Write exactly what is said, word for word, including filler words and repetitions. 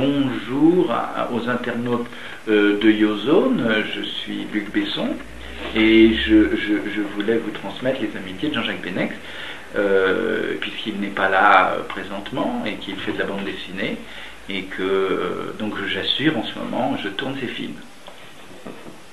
bonjour à, aux internautes euh, de YoZone. Je suis Luc Besson et je, je, je voulais vous transmettre les amitiés de Jean-Jacques Benex, euh, puisqu'il n'est pas là euh, présentement et qu'il fait de la bande dessinée et que euh, donc j'assure en ce moment, je tourne ses films.